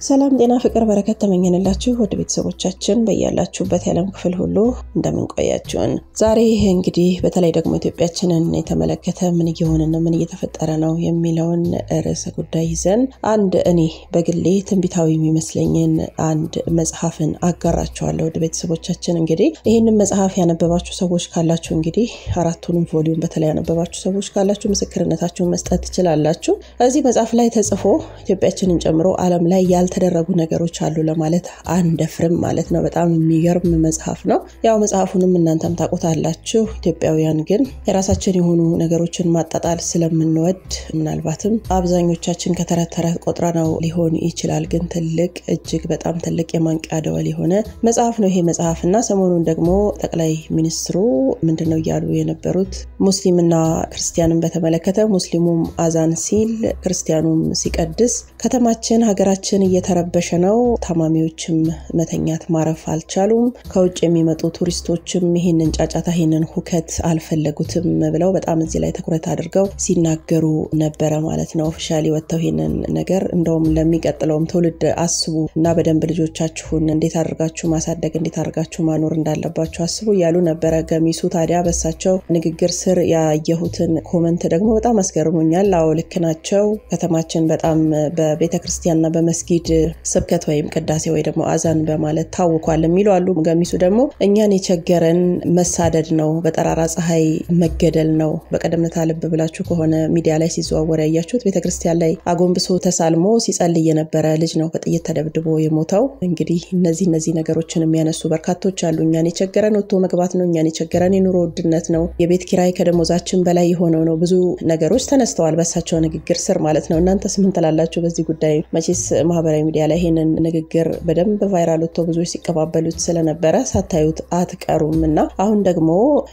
ሰላም ጤና ፍቅር በረከት ተመኘንላችሁ ወደ ቤተሰቦቻችን በያላችሁበት የዓለም ክፍል ሁሉ እንደምን ቆያችሁን። ዛሬ እንግዲህ በተለይ ደግሞ ኢትዮጵያችንን የተመለከተ ምን እየሆነና ምን እየተፈጠረ ነው የሚለውን ርዕሰ ጉዳይ ይዘን አንድ እኔ በግሌ ትንቢታዊ የሚመስለኝን አንድ መጽሐፍን አጋራችኋለሁ ወደ ቤተሰቦቻችን። እንግዲህ ይሄንን መጽሐፍ ያነበባችሁ ሰዎች ካላችሁ እንግዲህ አራቱንም ቮሊዩም በተለይ ያነበባችሁ ሰዎች ካላችሁ ምስክርነታችሁን መስጠት ትችላላችሁ። እዚህ መጽሐፍ ላይ ተጽፎ ኢትዮጵያችንን ጨምሮ ዓለም ላይ ተደረጉ ነገሮች አሉ ለማለት አንደፍርም ማለት ነው። በጣም የሚገርም መጽሐፍ ነው። ያው መጽሐፉንም እናንተም ታውቁታላችሁ። ኢትዮጵያውያን ግን የራሳችን የሆኑ ነገሮችን ማጣጣል ስለምንወድ ምናልባትም አብዛኞቻችን ከተረተረት ቆጥረናው ሊሆን ይችላል። ግን ትልቅ እጅግ በጣም ትልቅ የማንቂያ ደወል የሆነ መጽሐፍ ነው ይሄ መጽሐፍና ሰሞኑን ደግሞ ጠቅላይ ሚኒስትሩ ምንድነው ያሉ የነበሩት ሙስሊምና ክርስቲያንን በተመለከተ ሙስሊሙም አዛን ሲል ክርስቲያኑም ሲቀድስ ከተማችን ሀገራችን እየተረበሸ ነው፣ ታማሚዎችም መተኛት ማረፍ አልቻሉም፣ ከውጭ የሚመጡ ቱሪስቶችም ይሄንን ጫጫታ ይሄንን ሁከት አልፈለጉትም ብለው በጣም እዚህ ላይ ትኩረት አድርገው ሲናገሩ ነበር ማለት ነው። ኦፊሻሊ ወጥተው ይሄንን ነገር እንደውም ለሚቀጥለውም ትውልድ አስቡ እና በደንብ ልጆቻችሁን እንዴት አድርጋችሁ ማሳደግ እንዴት አድርጋችሁ ማኖር እንዳለባችሁ አስቡ ያሉ ነበር። ገሚሱ ታዲያ በሳቸው ንግግር ስር ያየሁትን ኮሜንት ደግሞ በጣም አስገርሞኛል። አዎ ልክ ናቸው፣ ከተማችን በጣም በቤተክርስቲያንና በመስጊድ ስብከት ወይም ቅዳሴ ወይ ደግሞ አዛን በማለት ታውቋል የሚሉ አሉ። ገሚሱ ደግሞ እኛን የቸገረን መሳደድ ነው፣ በጠራራ ፀሐይ መገደል ነው። በቀደምነት ልብ ብላችሁ ከሆነ ሚዲያ ላይ ሲዘዋወር ያያችሁት ቤተክርስቲያን ላይ አጎንብሶ ተሳልሞ ሲጸልይ የነበረ ልጅ ነው በጥይት ተደብድቦ የሞተው። እንግዲህ እነዚህ ነገሮችን የሚያነሱ በርካቶች አሉ። እኛን የቸገረን ወጥቶ መግባት ነው፣ እኛን የቸገረን የኑሮ ውድነት ነው፣ የቤት ኪራይ ከደሞዛችን በላይ የሆነው ነው። ብዙ ነገሮች ተነስተዋል በሳቸው ንግግር ስር ማለት ነው። እናንተስ ምን ትላላችሁ በዚህ ጉዳይ? መቼስ ማህበራዊ ሚዲያ ላይ ይሄንን ንግግር በደንብ ቫይራል ወጥቶ ብዙዎች ሲቀባበሉት ስለነበረ ሳታዩት አትቀሩምና አሁን ደግሞ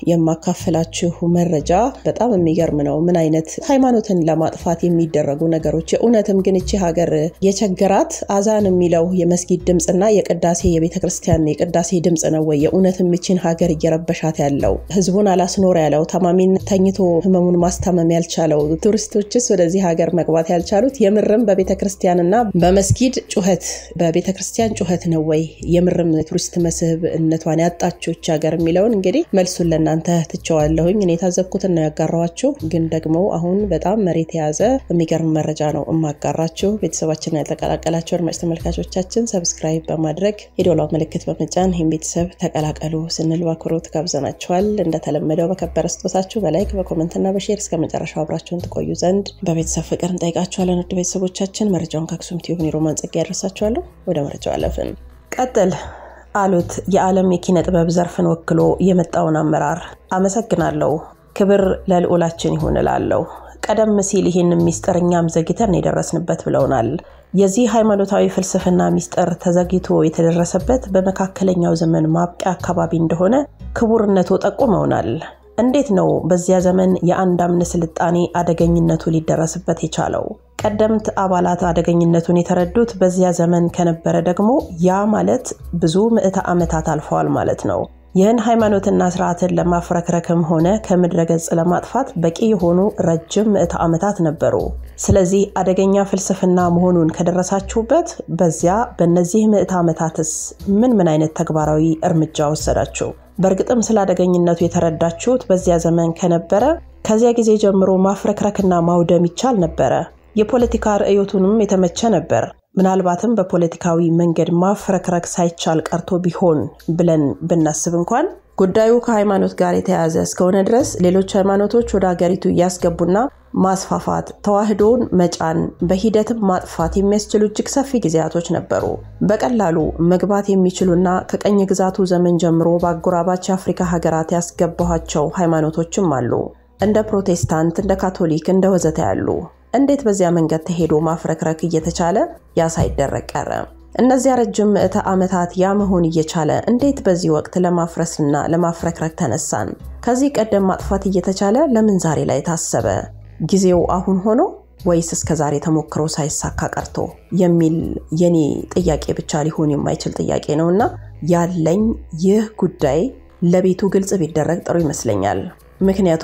የማካፈላችሁ መረጃ በጣም የሚገርም ነው። ምን አይነት ሃይማኖትን ለማጥፋት የሚደረጉ ነገሮች የኡነትም ግን እቺ ሀገር የቸገራት አዛን የሚለው የመስጊድ ድምጽና የቅዳሴ የቤተክርስቲያን የቅዳሴ ድምጽ ነው ወይ የኡነትም እቺን ሀገር እየረበሻት ያለው? ህዝቡን አላስኖር ያለው፣ ታማሚን ተኝቶ ህመሙን ማስታመም ያልቻለው፣ ቱሪስቶችስ ወደዚህ ሀገር መግባት ያልቻሉት የምርም በቤተክርስቲያንና በመስጊድ ጩኸት በቤተክርስቲያን ጩኸት ነው ወይ የምርም ቱሪስት መስህብነቷን ያጣችው ሀገር የሚለውን እንግዲህ መልሱን ለእናንተ ትቸዋለሁኝ። እኔ ታዘብኩትና ያጋራዋችሁ ግን ደግሞ አሁን በጣም መሬት የያዘ የሚገርም መረጃ ነው እማጋራችሁ። ቤተሰባችንን ያልተቀላቀላችሁ አድማጭ ተመልካቾቻችን ሰብስክራይብ በማድረግ የደወል ምልክት በመጫን ይህን ቤተሰብ ተቀላቀሉ ስንል በአክብሮት ጋብዘናችኋል። እንደተለመደው በከበረ ስጦታችሁ በላይክ በኮሜንትና በሼር እስከ መጨረሻው አብራችሁን ትቆዩ ዘንድ በቤተሰብ ፍቅር እንጠይቃችኋለን። ውድ ቤተሰቦቻችን መረጃውን ከአክሱም ቲዩብ ሮማን ጸጋ ያደርሳችኋለሁ። ወደ መረጃው አለፍን። ቀጥል አሉት የዓለም የኪነ ጥበብ ዘርፍን ወክሎ የመጣውን አመራር። አመሰግናለሁ፣ ክብር ለልዑላችን ይሁን እላለሁ። ቀደም ሲል ይህን ሚስጥርኛም ዘግይተን የደረስንበት ብለውናል። የዚህ ሃይማኖታዊ ፍልስፍና ሚስጥር ተዘግይቶ የተደረሰበት በመካከለኛው ዘመን ማብቂያ አካባቢ እንደሆነ ክቡርነቱ ጠቁመውናል። እንዴት ነው በዚያ ዘመን የአንድ አምነ ስልጣኔ አደገኝነቱ ሊደረስበት የቻለው? ቀደምት አባላት አደገኝነቱን የተረዱት በዚያ ዘመን ከነበረ ደግሞ ያ ማለት ብዙ ምዕተ ዓመታት አልፈዋል ማለት ነው። ይህን ሃይማኖትና ስርዓትን ለማፍረክረክም ሆነ ከምድረ ገጽ ለማጥፋት በቂ የሆኑ ረጅም ምዕተ ዓመታት ነበሩ። ስለዚህ አደገኛ ፍልስፍና መሆኑን ከደረሳችሁበት በዚያ በእነዚህ ምዕተ ዓመታትስ ምን አይነት ተግባራዊ እርምጃ ወሰዳችሁ? በርግጥም ስላደገኝነቱ የተረዳችሁት በዚያ ዘመን ከነበረ ከዚያ ጊዜ ጀምሮ ማፍረክረክና ማውደም ይቻል ነበር። የፖለቲካ ርዕዮቱንም የተመቸ ነበር። ምናልባትም በፖለቲካዊ መንገድ ማፍረክረክ ሳይቻል ቀርቶ ቢሆን ብለን ብናስብ እንኳን ጉዳዩ ከሃይማኖት ጋር የተያያዘ እስከሆነ ድረስ ሌሎች ሃይማኖቶች ወደ ሀገሪቱ ያስገቡና ማስፋፋት ተዋህዶን መጫን በሂደትም ማጥፋት የሚያስችሉ እጅግ ሰፊ ጊዜያቶች ነበሩ። በቀላሉ መግባት የሚችሉና ከቀኝ ግዛቱ ዘመን ጀምሮ በአጎራባች አፍሪካ ሀገራት ያስገባቸው ሃይማኖቶችም አሉ። እንደ ፕሮቴስታንት፣ እንደ ካቶሊክ፣ እንደ ወዘተ ያሉ። እንዴት በዚያ መንገድ ተሄዶ ማፍረክረክ እየተቻለ ያሳይደረቅ ቀረ? እነዚያ ረጅም ምዕተ ዓመታት ያ መሆን እየቻለ እንዴት በዚህ ወቅት ለማፍረስና ለማፍረክረክ ተነሳን? ከዚህ ቀደም ማጥፋት እየተቻለ ለምን ዛሬ ላይ ታሰበ? ጊዜው አሁን ሆኖ ወይስ እስከዛሬ ተሞክሮ ሳይሳካ ቀርቶ የሚል የኔ ጥያቄ ብቻ ሊሆን የማይችል ጥያቄ ነውና ያለኝ ይህ ጉዳይ ለቤቱ ግልጽ ቢደረግ ጥሩ ይመስለኛል። ምክንያቱም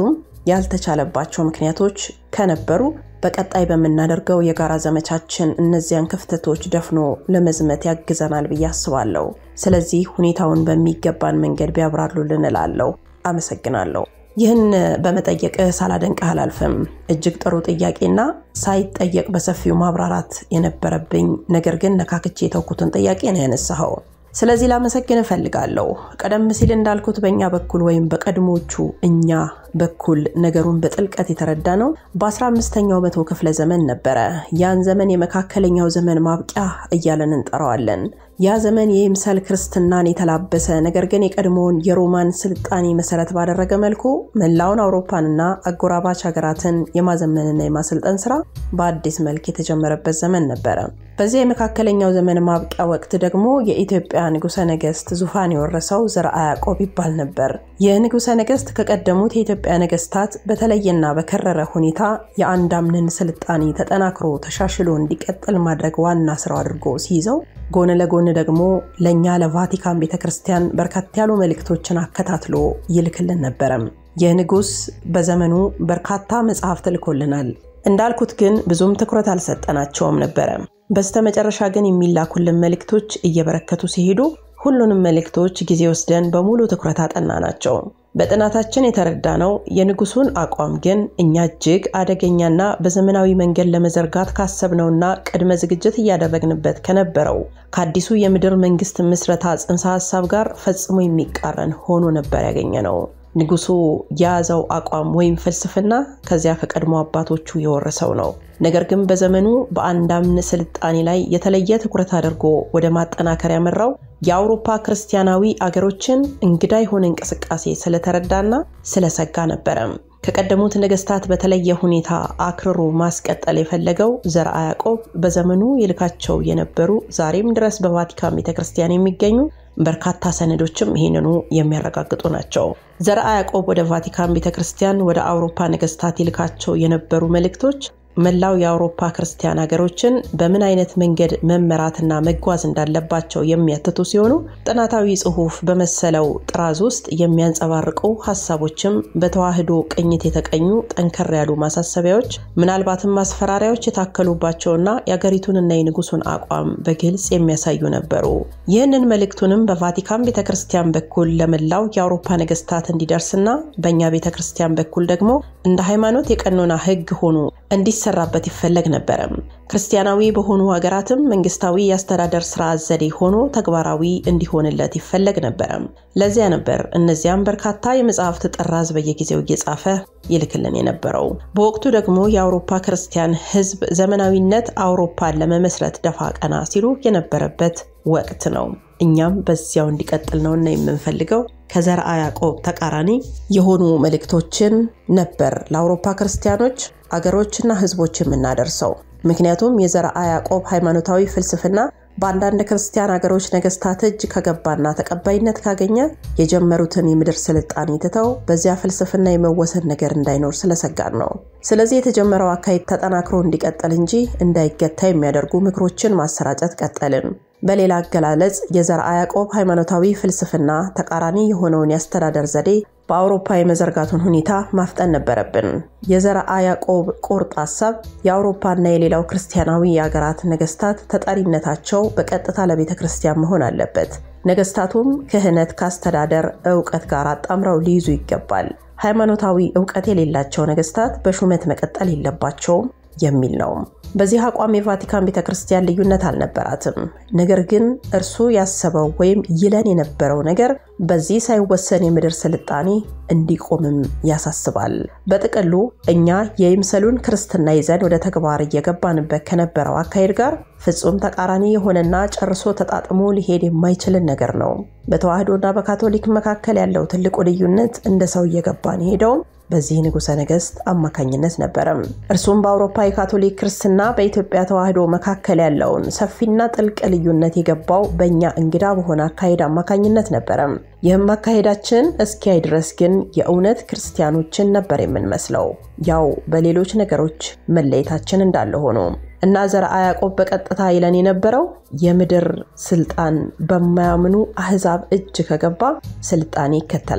ያልተቻለባቸው ምክንያቶች ከነበሩ በቀጣይ በመናደርገው የጋራ ዘመቻችን እነዚያን ክፍተቶች ደፍኖ ለመዝመት ያግዘናል ብዬ አስባለሁ። ስለዚህ ሁኔታውን በሚገባን መንገድ ቢያብራሩልን እላለሁ። አመሰግናለሁ። ይህን በመጠየቅ ሳላደንቅህ አላልፍም። እጅግ ጥሩ ጥያቄና ሳይጠየቅ በሰፊው ማብራራት የነበረብኝ ነገር ግን ነካክቼ የተውኩትን ጥያቄ ነው ያነሳኸው። ስለዚህ ላመሰግን እፈልጋለሁ። ቀደም ሲል እንዳልኩት በእኛ በኩል ወይም በቀድሞቹ እኛ በኩል ነገሩን በጥልቀት የተረዳነው በ15ኛው መቶ ክፍለ ዘመን ነበረ። ያን ዘመን የመካከለኛው ዘመን ማብቂያ እያለን እንጠራዋለን። ያ ዘመን የይምሰል ክርስትናን የተላበሰ ነገር ግን የቀድሞውን የሮማን ስልጣኔ መሰረት ባደረገ መልኩ መላውን አውሮፓንና አጎራባች ሀገራትን የማዘመንና የማሰልጠን ስራ በአዲስ መልክ የተጀመረበት ዘመን ነበረ። በዚህ የመካከለኛው ዘመን ማብቂያ ወቅት ደግሞ የኢትዮጵያ ንጉሠ ነገሥት ዙፋን የወረሰው ዘርዓ ያዕቆብ ይባል ነበር። የንጉሠ ነገሥት ከቀደሙት የኢትዮጵያ ነገሥታት በተለየና በከረረ ሁኔታ የአንዳምንን ስልጣኔ ተጠናክሮ ተሻሽሎ እንዲቀጥል ማድረግ ዋና ስራው አድርጎ ሲይዘው ጎን ለጎን ደግሞ ለኛ ለቫቲካን ቤተክርስቲያን በርካታ ያሉ መልእክቶችን አከታትሎ ይልክልን ነበር። የንጉስ በዘመኑ በርካታ መጽሐፍት ልኮልናል። እንዳልኩት ግን ብዙም ትኩረት አልሰጠናቸውም ነበር። በስተመጨረሻ ግን የሚላኩልን መልእክቶች እየበረከቱ ሲሄዱ ሁሉንም መልእክቶች ጊዜ ወስደን በሙሉ ትኩረት አጠናናቸው። በጥናታችን የተረዳነው የንጉሱን አቋም ግን እኛ እጅግ አደገኛና በዘመናዊ መንገድ ለመዘርጋት ካሰብነውና ቅድመ ዝግጅት እያደረግንበት ከነበረው ከአዲሱ የምድር መንግስት ምስረታ ጽንሰ ሐሳብ ጋር ፈጽሞ የሚቃረን ሆኖ ነበር ያገኘነው። ንጉሱ ያዘው አቋም ወይም ፍልስፍና ከዚያ ከቀድሞ አባቶቹ የወረሰው ነው። ነገር ግን በዘመኑ በአንዳምን ስልጣኔ ላይ የተለየ ትኩረት አድርጎ ወደ ማጠናከር ያመራው የአውሮፓ ክርስቲያናዊ አገሮችን እንግዳ የሆነ እንቅስቃሴ ስለተረዳና ስለሰጋ ነበር። ከቀደሙት ነገስታት በተለየ ሁኔታ አክርሮ ማስቀጠል የፈለገው ዘርዓ ያዕቆብ በዘመኑ ይልካቸው የነበሩ ዛሬም ድረስ በቫቲካን ቤተክርስቲያን የሚገኙ በርካታ ሰነዶችም ይሄንኑ የሚያረጋግጡ ናቸው። ዘርዓ ያዕቆብ ወደ ቫቲካን ቤተክርስቲያን ወደ አውሮፓ ነገስታት ይልካቸው የነበሩ መልእክቶች መላው የአውሮፓ ክርስቲያን ሀገሮችን በምን አይነት መንገድ መመራትና መጓዝ እንዳለባቸው የሚያትቱ ሲሆኑ ጥናታዊ ጽሑፍ በመሰለው ጥራዝ ውስጥ የሚያንጸባርቁ ሐሳቦችም በተዋህዶ ቅኝት የተቀኙ ጠንከር ያሉ ማሳሰቢያዎች ምናልባትም ማስፈራሪያዎች የታከሉባቸውና የአገሪቱንና የንጉሱን አቋም በግልጽ የሚያሳዩ ነበሩ። ይህንን መልእክቱንም በቫቲካን ቤተክርስቲያን በኩል ለመላው የአውሮፓ ነገስታት እንዲደርስና በእኛ ቤተክርስቲያን በኩል ደግሞ እንደ ሃይማኖት የቀኖና ህግ ሆኖ እንዲሰራበት ይፈለግ ነበር። ክርስቲያናዊ በሆኑ ሀገራትም መንግስታዊ ያስተዳደር ስርዓት ዘዴ ሆኖ ተግባራዊ እንዲሆንለት ይፈለግ ነበር። ለዚያ ነበር እነዚያም በርካታ የመጽሐፍት ጥራዝ በየጊዜው እየጻፈ ይልክልን የነበረው። በወቅቱ ደግሞ የአውሮፓ ክርስቲያን ህዝብ ዘመናዊነት አውሮፓን ለመመስረት ደፋ ቀና ሲሉ የነበረበት ወቅት ነው። እኛም በዚያው እንዲቀጥል ነውና የምንፈልገው ከዘርዓ ያዕቆብ ተቃራኒ የሆኑ መልእክቶችን ነበር ለአውሮፓ ክርስቲያኖች አገሮችና ህዝቦች የምናደርሰው። ምክንያቱም የዘርዓ ያዕቆብ ሃይማኖታዊ ፍልስፍና በአንዳንድ ክርስቲያን አገሮች ነገስታት እጅ ከገባና ተቀባይነት ካገኘ የጀመሩትን የምድር ስልጣኔ ትተው በዚያ ፍልስፍና የመወሰን ነገር እንዳይኖር ስለሰጋን ነው። ስለዚህ የተጀመረው አካሄድ ተጠናክሮ እንዲቀጥል እንጂ እንዳይገታ የሚያደርጉ ምክሮችን ማሰራጨት ቀጠልን። በሌላ አገላለጽ የዘርዓ ያዕቆብ ሃይማኖታዊ ፍልስፍና ተቃራኒ የሆነውን ያስተዳደር ዘዴ በአውሮፓ የመዘርጋቱን ሁኔታ ማፍጠን ነበረብን። የዘርዓ ያዕቆብ ቁርጥ ሐሳብ የአውሮፓና የሌላው ክርስቲያናዊ የአገራት ነገስታት ተጣሪነታቸው በቀጥታ ለቤተክርስቲያን መሆን አለበት። ነገስታቱም ክህነት ካስተዳደር ዕውቀት ጋር አጣምረው ሊይዙ ይገባል። ሃይማኖታዊ ዕውቀት የሌላቸው ነገስታት በሹመት መቀጠል የለባቸውም የሚል ነው። በዚህ አቋም የቫቲካን ቤተክርስቲያን ልዩነት አልነበራትም። ነገር ግን እርሱ ያሰበው ወይም ይለን የነበረው ነገር በዚህ ሳይወሰን የምድር ስልጣኔ እንዲቆምም ያሳስባል። በጥቅሉ እኛ የይምሰሉን ክርስትና ይዘን ወደ ተግባር እየገባንበት ከነበረው አካሄድ ጋር ፍጹም ተቃራኒ የሆነና ጨርሶ ተጣጥሞ ሊሄድ የማይችል ነገር ነው። በተዋህዶና በካቶሊክ መካከል ያለው ትልቁ ልዩነት እንደ ሰው እየገባን ሄደው በዚህ ንጉሠ ነገሥት አማካኝነት ነበር። እርሱም በአውሮፓ የካቶሊክ ክርስትና በኢትዮጵያ ተዋህዶ መካከል ያለውን ሰፊና ጥልቅ ልዩነት የገባው በእኛ እንግዳ በሆነ አካሄድ አማካኝነት ነበር። ይህም አካሄዳችን እስኪያይ ድረስ ግን የእውነት ክርስቲያኖችን ነበር የምንመስለው። ያው በሌሎች ነገሮች መለየታችን እንዳለ ሆኖ እና ዘርዓ ያዕቆብ በቀጥታ ይለን የነበረው የምድር ስልጣን በማያምኑ አህዛብ እጅ ከገባ ስልጣኔ ይከተላል።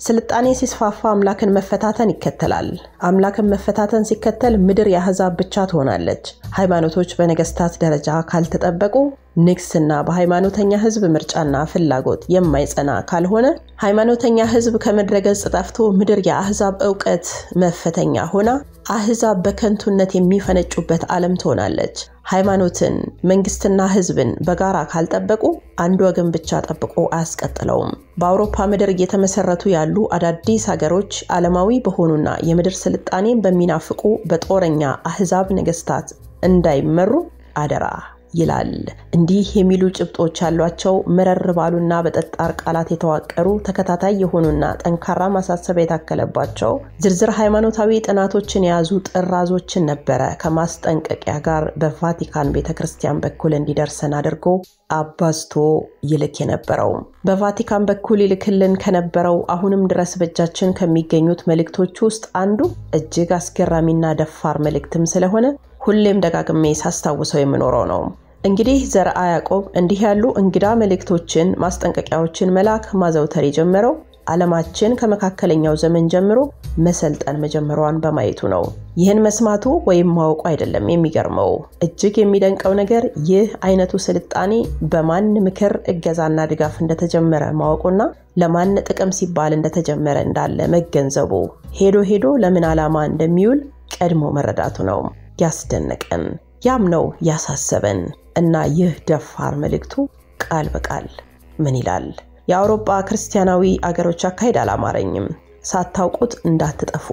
ስልጣኔ ሲስፋፋ አምላክን መፈታተን ይከተላል። አምላክን መፈታተን ሲከተል ምድር የአሕዛብ ብቻ ትሆናለች። ሃይማኖቶች በነገስታት ደረጃ ካልተጠበቁ ንግስና በሃይማኖተኛ ህዝብ ምርጫና ፍላጎት የማይጸና ካልሆነ ሃይማኖተኛ ህዝብ ከመድረገጽ ጠፍቶ ምድር የአሕዛብ ዕውቀት መፈተኛ ሆና አሕዛብ በከንቱነት የሚፈነጩበት ዓለም ትሆናለች። ሃይማኖትን መንግስትና ህዝብን በጋራ ካልጠበቁ አንድ ወገን ብቻ ጠብቆ አያስቀጥለውም። በአውሮፓ ምድር እየተመሰረቱ ያሉ አዳዲስ ሀገሮች ዓለማዊ በሆኑና የምድር ስልጣኔን በሚናፍቁ በጦረኛ አሕዛብ ነገስታት እንዳይመሩ አደራ ይላል። እንዲህ የሚሉ ጭብጦች ያሏቸው መረር ባሉና በጠጣር ቃላት የተዋቀሩ ተከታታይ የሆኑና ጠንካራ ማሳሰቢያ የታከለባቸው ዝርዝር ሃይማኖታዊ ጥናቶችን የያዙ ጥራዞችን ነበረ ከማስጠንቀቂያ ጋር በቫቲካን ቤተክርስቲያን በኩል እንዲደርሰን አድርጎ አባዝቶ ይልክ የነበረው። በቫቲካን በኩል ይልክልን ከነበረው አሁንም ድረስ በእጃችን ከሚገኙት መልእክቶች ውስጥ አንዱ እጅግ አስገራሚና ደፋር መልእክትም ስለሆነ ሁሌም ደጋግሜ ሳስታውሰው የምኖረው ነው። እንግዲህ ዘርአ ያዕቆብ እንዲህ ያሉ እንግዳ መልእክቶችን ማስጠንቀቂያዎችን መላክ ማዘውተር የጀመረው ዓለማችን ከመካከለኛው ዘመን ጀምሮ መሰልጠን መጀመሯን በማየቱ ነው። ይህን መስማቱ ወይም ማወቁ አይደለም የሚገርመው። እጅግ የሚደንቀው ነገር ይህ አይነቱ ስልጣኔ በማን ምክር እገዛና ድጋፍ እንደተጀመረ ማወቁና ለማን ጥቅም ሲባል እንደተጀመረ እንዳለ መገንዘቡ ሄዶ ለምን ዓላማ እንደሚውል ቀድሞ መረዳቱ ነው ያስደነቀን። ያም ነው ያሳሰበን። እና ይህ ደፋር መልእክቱ ቃል በቃል ምን ይላል? የአውሮፓ ክርስቲያናዊ አገሮች አካሄድ አላማረኝም። ሳታውቁት እንዳትጠፉ።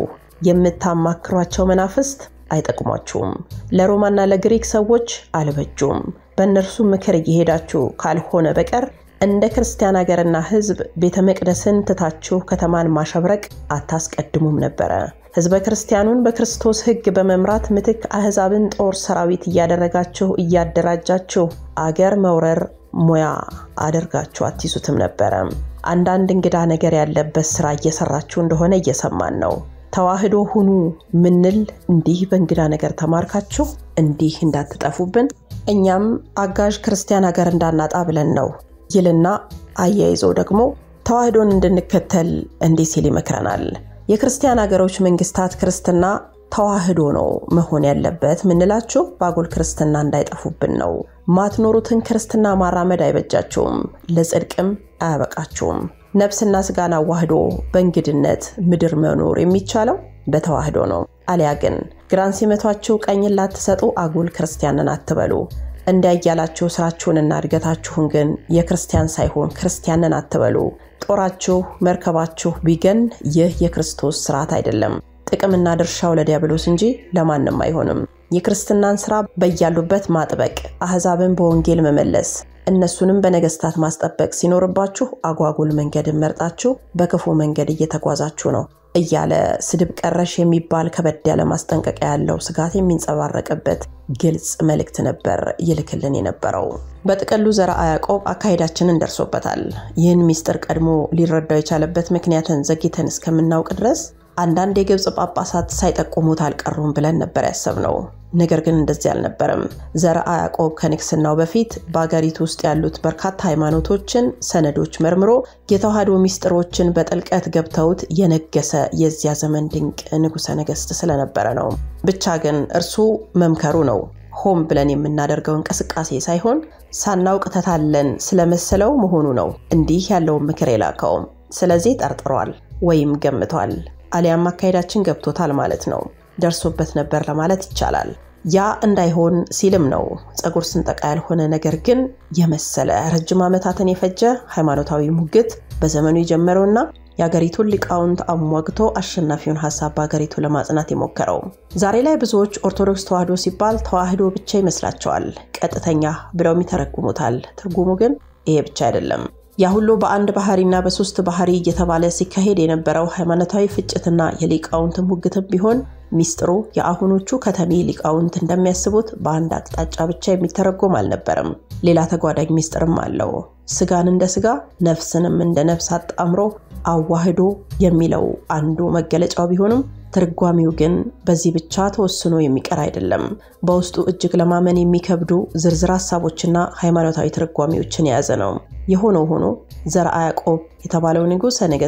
የምታማክሯቸው መናፍስት አይጠቅሟችሁም። ለሮማና ለግሪክ ሰዎች አልበጁም። በእነርሱ ምክር እየሄዳችሁ ካልሆነ በቀር እንደ ክርስቲያን አገርና ህዝብ ቤተ መቅደስን ትታችሁ ከተማን ማሸብረቅ አታስቀድሙም ነበር። ህዝበ ክርስቲያኑን በክርስቶስ ህግ በመምራት ምትክ አሕዛብን ጦር ሰራዊት እያደረጋችሁ እያደራጃችሁ አገር መውረር ሙያ አድርጋችሁ አትይዙትም ነበር። አንዳንድ እንግዳ ነገር ያለበት ስራ እየሰራችሁ እንደሆነ እየሰማን ነው። ተዋህዶ ሁኑ ምንል እንዲህ በእንግዳ ነገር ተማርካችሁ እንዲህ እንዳትጠፉብን እኛም አጋዥ ክርስቲያን አገር እንዳናጣ ብለን ነው ይልና አያይዞ ደግሞ ተዋህዶን እንድንከተል እንዲህ ሲል ይመክረናል። የክርስቲያን አገሮች መንግስታት ክርስትና ተዋህዶ ነው መሆን ያለበት ምንላችሁ ባጎል ክርስትና እንዳይጠፉብን ነው። ማትኖሩትን ክርስትና ማራመድ አይበጃችሁም፣ ለጽድቅም አያበቃችሁም። ነፍስና ስጋን አዋህዶ በእንግድነት ምድር መኖር የሚቻለው በተዋህዶ ነው። አሊያ ግን ግራን ሲመቷችሁ ቀኝን ላትሰጡ አጉል ክርስቲያንን አትበሉ። እንዲያያላችሁ ስራችሁንና እድገታችሁን ግን የክርስቲያን ሳይሆን ክርስቲያንን አትበሉ። ጦራችሁ መርከባችሁ ቢገን ይህ የክርስቶስ ሥርዓት አይደለም። ጥቅምና ድርሻው ለዲያብሎስ እንጂ ለማንም አይሆንም። የክርስትናን ሥራ በያሉበት ማጥበቅ፣ አሕዛብን በወንጌል መመለስ፣ እነሱንም በነገስታት ማስጠበቅ ሲኖርባችሁ አጓጉል መንገድን መርጣችሁ በክፉ መንገድ እየተጓዛችሁ ነው እያለ ስድብ ቀረሽ የሚባል ከበድ ያለ ማስጠንቀቂያ ያለው ስጋት የሚንጸባረቅበት ግልጽ መልእክት ነበር ይልክልን የነበረው። በጥቅሉ ዘርአ ያዕቆብ አካሄዳችንን ደርሶበታል። ይህን ሚስጥር ቀድሞ ሊረዳው የቻለበት ምክንያትን ዘግይተን እስከምናውቅ ድረስ አንዳንድ የግብጽ ጳጳሳት ሳይጠቁሙት አልቀሩም ብለን ነበር ያሰብነው። ነገር ግን እንደዚህ አልነበረም። ዘርአ ያዕቆብ ከንግስናው በፊት በአገሪቱ ውስጥ ያሉት በርካታ ሃይማኖቶችን ሰነዶች መርምሮ የተዋህዶ ሚስጥሮችን በጥልቀት ገብተውት የነገሰ የዚያ ዘመን ድንቅ ንጉሠ ነገሥት ስለነበረ ነው። ብቻ ግን እርሱ መምከሩ ነው ሆም ብለን የምናደርገው እንቅስቃሴ ሳይሆን ሳናውቅ ተታለን ስለመሰለው መሆኑ ነው እንዲህ ያለው ምክር የላከው። ስለዚህ ጠርጥሯል ወይም ገምቷል፣ አሊያም አካሄዳችን ገብቶታል ማለት ነው። ደርሶበት ነበር ለማለት ይቻላል። ያ እንዳይሆን ሲልም ነው ጸጉር ስንጠቃ ያልሆነ ነገር ግን የመሰለ ረጅም ዓመታትን የፈጀ ሃይማኖታዊ ሙግት በዘመኑ የጀመረውና የአገሪቱን ሊቃውንት አሟግቶ አሸናፊውን ሐሳብ በአገሪቱ ለማጽናት የሞከረው። ዛሬ ላይ ብዙዎች ኦርቶዶክስ ተዋህዶ ሲባል ተዋህዶ ብቻ ይመስላቸዋል፣ ቀጥተኛ ብለው ይተረጉሙታል። ትርጉሙ ግን ይሄ ብቻ አይደለም። ያ ሁሉ በአንድ ባህሪና በሶስት ባህሪ እየተባለ ሲካሄድ የነበረው ሃይማኖታዊ ፍጭትና የሊቃውንት ሙግትም ቢሆን ሚስጥሩ የአሁኖቹ ከተሜ ሊቃውንት እንደሚያስቡት በአንድ አቅጣጫ ብቻ የሚተረጎም አልነበረም። ሌላ ተጓዳኝ ሚስጥርም አለው። ስጋን እንደ ስጋ ነፍስንም እንደ ነፍስ አጣምሮ አዋህዶ የሚለው አንዱ መገለጫው ቢሆንም ትርጓሜው ግን በዚህ ብቻ ተወስኖ የሚቀር አይደለም። በውስጡ እጅግ ለማመን የሚከብዱ ዝርዝር ሐሳቦችና ሃይማኖታዊ ትርጓሜዎችን የያዘ ነው። የሆነው ሆኖ ዘርአ ያዕቆብ የተባለው ንጉሠ ነገሥት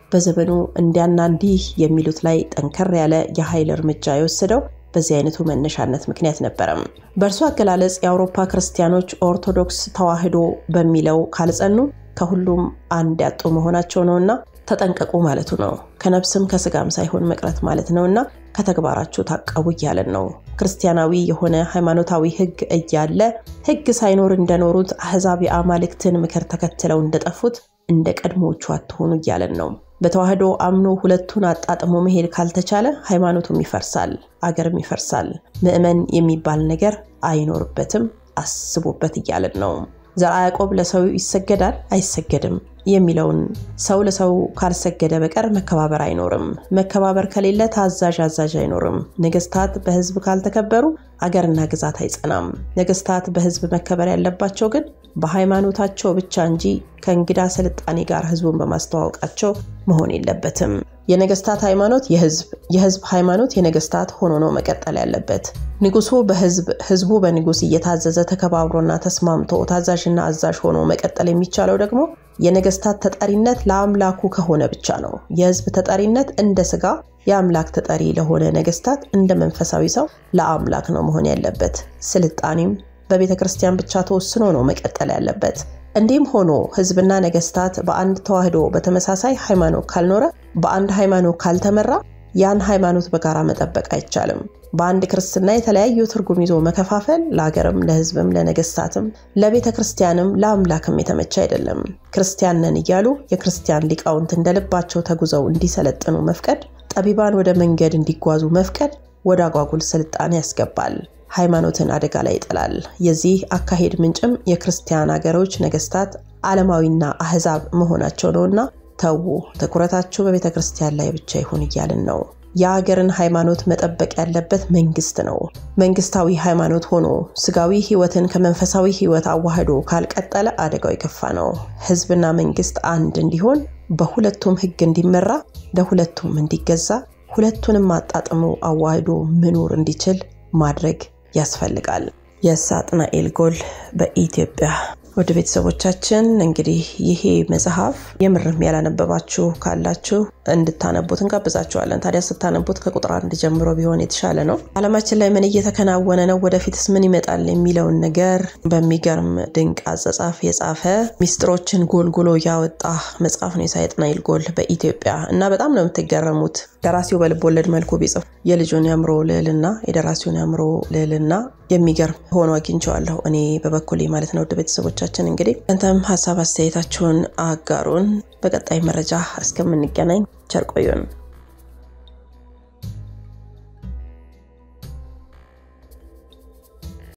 በዘመኑ እንዲያና እንዲህ የሚሉት ላይ ጠንከር ያለ የኃይል እርምጃ የወሰደው በዚህ አይነቱ መነሻነት ምክንያት ነበረም። በእርሱ አገላለጽ የአውሮፓ ክርስቲያኖች ኦርቶዶክስ ተዋህዶ በሚለው ካልጸኑ ከሁሉም አንድ ያጡ መሆናቸው ነውና ተጠንቀቁ ማለቱ ነው። ከነፍስም ከስጋም ሳይሆን መቅረት ማለት ነውና ከተግባራቸው ታቀቡ ይያለን ነው። ክርስቲያናዊ የሆነ ሃይማኖታዊ ህግ እያለ ህግ ሳይኖር እንደኖሩት አህዛብ የአማልክትን ምክር ተከትለው እንደጠፉት እንደ ቀድሞቹ አትሆኑ ይያለን ነው። በተዋህዶ አምኖ ሁለቱን አጣጥሞ መሄድ ካልተቻለ ሃይማኖቱም ይፈርሳል፣ አገርም ይፈርሳል፣ ምእመን የሚባል ነገር አይኖርበትም። አስቡበት ይያለን ነው። ዘርዓ ያዕቆብ ለሰው ይሰገዳል አይሰገድም የሚለውን ሰው ለሰው ካልሰገደ በቀር መከባበር አይኖርም። መከባበር ከሌለ ታዛዥ አዛዥ አይኖርም። ነገስታት በህዝብ ካልተከበሩ አገርና ግዛት አይጸናም። ነገስታት በህዝብ መከበር ያለባቸው ግን በሃይማኖታቸው ብቻ እንጂ ከእንግዳ ስልጣኔ ጋር ህዝቡን በማስተዋወቃቸው መሆን የለበትም። የነገስታት ሃይማኖት የህዝብ ሃይማኖት የነገስታት ሆኖ ነው መቀጠል ያለበት። ንጉሱ በህዝብ ህዝቡ በንጉስ እየታዘዘ ተከባብሮና ተስማምቶ ታዛዥና አዛዥ ሆኖ መቀጠል የሚቻለው ደግሞ የነገስታት ተጠሪነት ለአምላኩ ከሆነ ብቻ ነው። የህዝብ ተጠሪነት እንደ ስጋ የአምላክ ተጠሪ ለሆነ ነገስታት እንደ መንፈሳዊ ሰው ለአምላክ ነው መሆን ያለበት። ስልጣኔም በቤተክርስቲያን ብቻ ተወስኖ ነው መቀጠል ያለበት። እንዲም ሆኖ ህዝብና ነገስታት በአንድ ተዋህዶ በተመሳሳይ ሃይማኖት ካልኖረ በአንድ ሃይማኖት ካልተመራ ያን ሃይማኖት በጋራ መጠበቅ አይቻልም። በአንድ ክርስትና የተለያዩ ትርጉም ይዞ መከፋፈል ለሀገርም ለህዝብም ለነገስታትም ለቤተክርስቲያንም ለአምላክም የተመቸ አይደለም። ክርስቲያን ነን እያሉ የክርስቲያን ሊቃውንት እንደልባቸው ተጉዘው እንዲሰለጥኑ መፍቀድ፣ ጠቢባን ወደ መንገድ እንዲጓዙ መፍቀድ ወደ አጓጉል ስልጣኔ ያስገባል፣ ሃይማኖትን አደጋ ላይ ይጥላል። የዚህ አካሄድ ምንጭም የክርስቲያን ሀገሮች ነገስታት ዓለማዊና አህዛብ መሆናቸው ነውና ተው ትኩረታቸው በቤተክርስቲያን ላይ ብቻ ይሁን ይያልን ነው። የሀገርን ሃይማኖት መጠበቅ ያለበት መንግስት ነው። መንግስታዊ ሃይማኖት ሆኖ ስጋዊ ህይወትን ከመንፈሳዊ ህይወት አዋህዶ ካልቀጠለ አደጋው ይከፋ ነው። ህዝብና መንግስት አንድ እንዲሆን በሁለቱም ህግ እንዲመራ ለሁለቱም እንዲገዛ ሁለቱንም አጣጥሞ አዋህዶ መኖር እንዲችል ማድረግ ያስፈልጋል። የሳጥናኤል ጎል በኢትዮጵያ። ወደ ቤተሰቦቻችን እንግዲህ ይሄ መጽሐፍ የምርም ያላነበባችሁ ካላችሁ እንድታነቡት እንጋብዛችኋለን። ታዲያ ስታነቡት ከቁጥር 1 ጀምሮ ቢሆን የተሻለ ነው። ዓለማችን ላይ ምን እየተከናወነ ነው፣ ወደፊትስ ምን ይመጣል የሚለውን ነገር በሚገርም ድንቅ አጻጻፍ የጻፈ ሚስጥሮችን ጎልጎሎ ያወጣ መጽሐፍ ነው የሳጥናኤል ጎል በኢትዮጵያ እና በጣም ነው የምትገረሙት። ደራሲው በልብ ወለድ መልኩ ቢጽፍ የልጁን ያምሮ ልዕልና የደራሲውን ያምሮ ልዕልና የሚገርም ሆኖ አግኝቼዋለሁ እኔ በበኩሌ ማለት ነው። ወደ ቤተሰቦቻችን እንግዲህ እንተም ሐሳብ አስተያየታችሁን አጋሩን። በቀጣይ መረጃ እስከምንገናኝ ቸር ቆዩን።